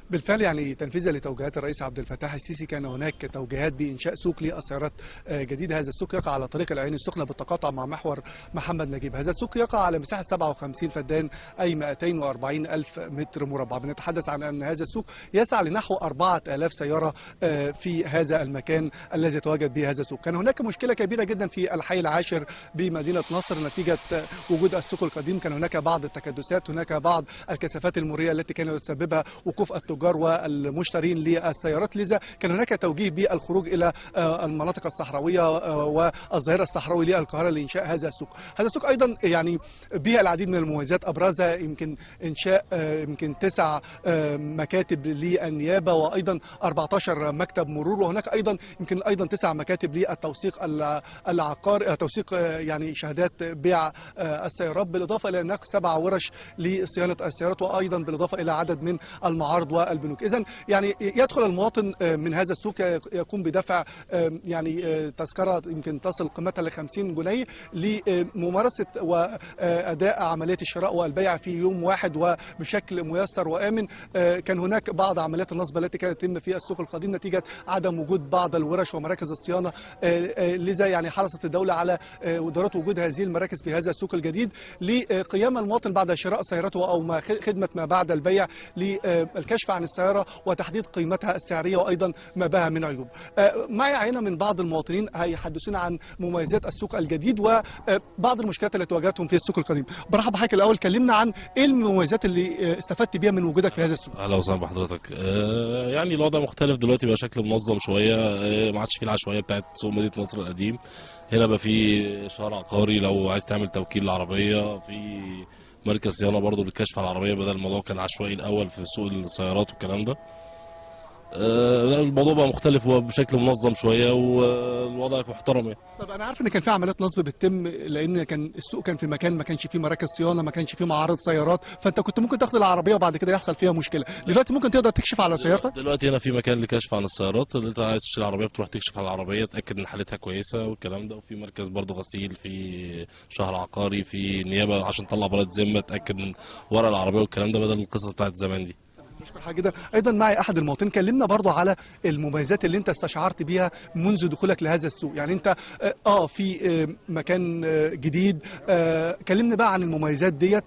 بالفعل يعني تنفيذا لتوجيهات الرئيس عبد الفتاح السيسي كان هناك توجيهات بإنشاء سوق للسيارات جديد. هذا السوق يقع على طريق العين السخنة بالتقاطع مع محور محمد نجيب. هذا السوق يقع على مساحة 57 فدان أي 240 ألف متر مربع. بنتحدث عن أن هذا السوق يسعى لنحو 4000 سيارة في هذا المكان الذي يتواجد به هذا السوق. كان هناك مشكلة كبيرة جدا في الحي العاشر بمدينة نصر نتيجة وجود السوق القديم. كان هناك بعض التكدسات، هناك بعض الكثافات المرية التي كانت تسببها وقوف التجار والمشترين للسيارات، لذا كان هناك توجيه بالخروج الى المناطق الصحراويه والظهير الصحراوي للقاهره لانشاء هذا السوق. هذا السوق ايضا يعني به العديد من المميزات، ابرزها يمكن انشاء 9 مكاتب للنيابه وايضا 14 مكتب مرور، وهناك ايضا يمكن 9 مكاتب للتوثيق العقار، توثيق يعني شهادات بيع السيارات، بالاضافه الى هناك 7 ورش لصيانه السيارات، وايضا بالاضافه الى عدد من المعارض والبنوك. إذن يعني يدخل المواطن من هذا السوق يقوم بدفع يعني تذكرة يمكن تصل قيمتها ل 50 جنيه لممارسة وأداء عملية الشراء والبيع في يوم واحد وبشكل ميسر وآمن. كان هناك بعض عمليات النصب التي كانت تتم في السوق القديم نتيجة عدم وجود بعض الورش ومراكز الصيانة، لذا يعني حرصت الدولة على ضرورة وجود هذه المراكز في هذا السوق الجديد لقيام المواطن بعد شراء سيارته أو خدمة ما بعد البيع للكشف عن السيارة وتحديد قيمتها السعرية وأيضا ما بها من عيوب. معي عينة من بعض المواطنين هيحدثونا عن مميزات السوق الجديد وبعض المشكلات التي واجهتهم في السوق القديم. برحب بحضرتك الأول، كلمنا عن إيه المميزات اللي استفدت بيها من وجودك في هذا السوق. اهلا وسهلا بحضرتك. يعني الوضع مختلف دلوقتي، بقى شكل منظم شويه، ما عادش فيه العشوائيه بتاعت سوق مدينه نصر القديم. هنا بقى في شهر عقاري لو عايز تعمل توكيل العربيه، في مركز صيانه برضو للكشف على العربيه، بدل الموضوع كان عشوائي الاول في سوق السيارات والكلام ده. الموضوع بقى مختلف وبشكل منظم شويه والوضع محترم يعني. طب انا عارف ان كان في عمليات نصب بتتم لان كان السوق كان في مكان ما كانش فيه مراكز صيانه، ما كانش فيه معارض سيارات، فانت كنت ممكن تاخد العربيه وبعد كده يحصل فيها مشكله. دلوقتي ممكن تقدر تكشف على سيارتك. دلوقتي هنا في مكان لكشف عن السيارات، اللي انت عايز تشتري عربيه بتروح تكشف على العربيه، تاكد ان حالتها كويسه والكلام ده. وفي مركز برضه غسيل، في شهر عقاري، في نيابه عشان تطلع براءه ذمه، تاكد من ورق العربيه والكلام ده، بدل القصص بتاعت زمان دي. بشكر حضرتك جدا. ايضا معي احد المواطنين، كلمنا برضو على المميزات اللي انت استشعرت بيها منذ دخولك لهذا السوق. يعني انت في مكان جديد، كلمنا بقى عن المميزات ديت.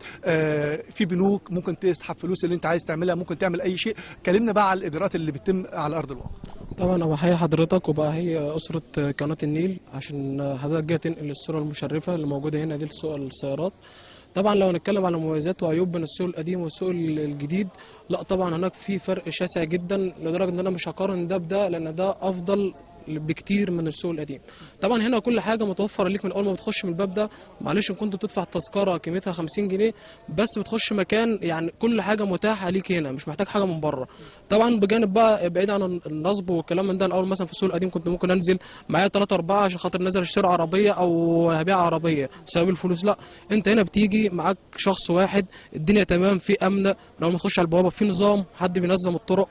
في بنوك ممكن تسحب فلوس اللي انت عايز تعملها، ممكن تعمل اي شيء. كلمنا بقى على الاجراءات اللي بتتم على ارض الواقع. طبعا انا بحيي حضرتك وبحيي اسره قناه النيل عشان حضرتك جاي تنقل الصوره المشرفه اللي موجوده هنا دي لسوق السيارات. طبعا لو هنتكلم على مميزات وعيوب بين السوق القديم والسوق الجديد، لا طبعا هناك في فرق شاسع جدا، لدرجه ان انا مش هقارن ده بده، لان ده افضل بكتير من السوق القديم. طبعا هنا كل حاجه متوفره ليك من اول ما بتخش من الباب ده. معلش ان كنت بتدفع تذكره قيمتها 50 جنيه بس بتخش مكان يعني كل حاجه متاحه ليك هنا، مش محتاج حاجه من بره. طبعا بجانب بقى بعيد عن النصب والكلام من ده، الاول مثلا في السوق القديم كنت ممكن انزل معايا 3 4 عشان خاطر نازل اشتري عربيه او هبيع عربيه بسبب الفلوس. لا، انت هنا بتيجي معاك شخص واحد، الدنيا تمام، في امن، لو ما تخش على البوابه في نظام، حد بينظم الطرق.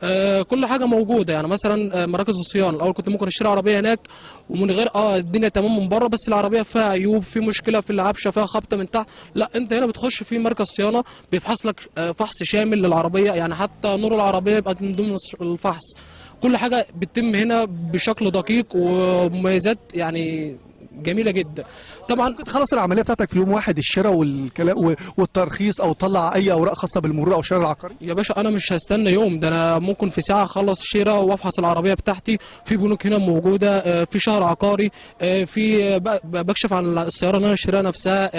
كل حاجه موجوده. يعني مثلا مراكز الصيانه، الاول كنت ممكن اشتري عربيه هناك ومن غير الدنيا تمام من بره، بس العربيه فيها عيوب، في مشكله في العفشه، فيها خبطه من تحت. لا، انت هنا بتخش في مركز صيانه بيفحص لك فحص شامل للعربيه، يعني حتى نور العربيه يبقى من ضمن الفحص. كل حاجه بتتم هنا بشكل دقيق ومميزات يعني جميله جدا. طبعا ممكن تخلص العمليه بتاعتك في يوم واحد، الشراء والكلام والترخيص، او تطلع اي اوراق خاصه بالمرور او الشراء العقاري. يا باشا انا مش هستنى يوم، ده انا ممكن في ساعه اخلص شراء وافحص العربيه بتاعتي. في بنوك هنا موجوده، في شهر عقاري، في بكشف عن السياره اللي انا اشتريها نفسها،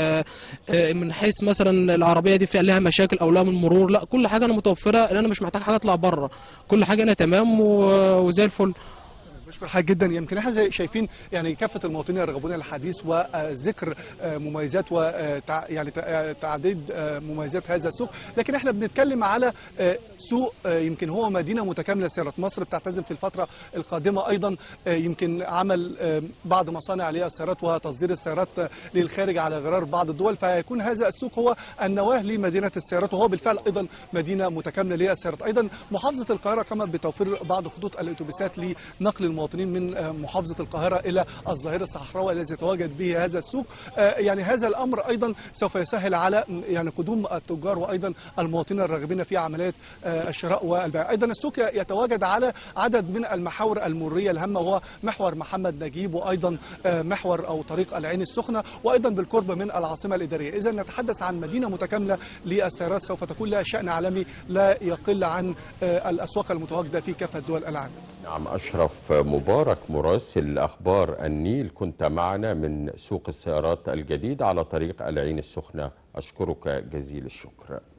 من حيث مثلا العربيه دي فيها لها مشاكل او لها من مرور. لا، كل حاجه انا متوفره، لان انا مش محتاج حاجه اطلع بره، كل حاجه هنا تمام وزي الفل. بشكر حضرتك جدا. يمكن احنا شايفين يعني كافه المواطنين يرغبون الحديث وذكر مميزات يعني تعديد مميزات هذا السوق، لكن احنا بنتكلم على سوق يمكن هو مدينه متكامله للسيارات. مصر بتعتزم في الفتره القادمه ايضا يمكن عمل بعض مصانع للسيارات وتصدير السيارات للخارج على غرار بعض الدول، فيكون هذا السوق هو النواه لمدينه السيارات، وهو بالفعل ايضا مدينه متكامله للسيارات. ايضا محافظه القاهره قامت بتوفير بعض خطوط الاتوبيسات لنقل المواطنين من محافظة القاهرة إلى الظهير الصحراوي الذي يتواجد به هذا السوق. يعني هذا الأمر أيضا سوف يسهل على يعني قدوم التجار وأيضا المواطنين الراغبين في عمليات الشراء والبيع. أيضا السوق يتواجد على عدد من المحاور المرورية الهامة، وهو محور محمد نجيب وأيضا محور أو طريق العين السخنة وأيضا بالقرب من العاصمة الإدارية. إذا نتحدث عن مدينة متكاملة للسيارات سوف تكون لها شأن عالمي لا يقل عن الأسواق المتواجدة في كافة دول العالم. نعم، أشرف مبارك مراسل أخبار النيل كنت معنا من سوق السيارات الجديد على طريق العين السخنة، أشكرك جزيل الشكر.